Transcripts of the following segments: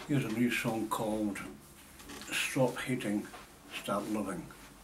Here's a new song called Stop Hating, Start Loving.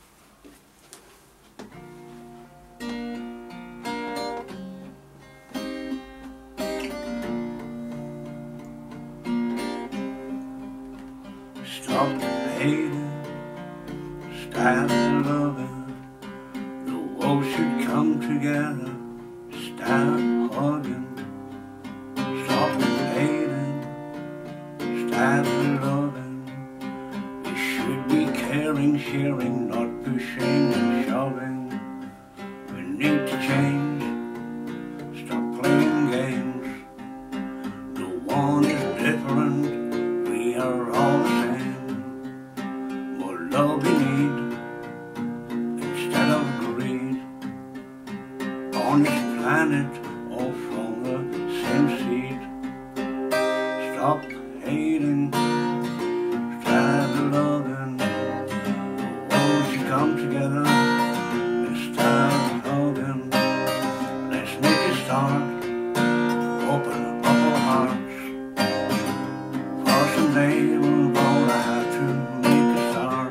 Stop hating, start loving. The world should come together, start hugging. Stop hating, start loving. We should be caring, sharing, not pushing and shoving. We need to change, stop playing games. No one is different, we are all the same. More love we need, instead of greed. On this planet, all from the same seed. Stop hating, start loving. The world should come together and start hugging. Let's make a start, open up our hearts. For someday we're gonna have to make a start.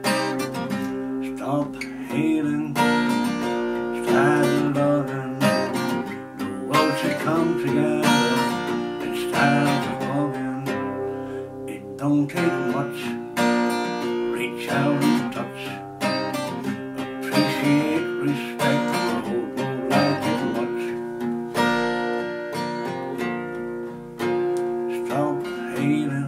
Stop hating, start loving. The world should come together and start hugging. It don't take much, reach out and touch. Appreciate, respect, the whole world like it much. Stop hating.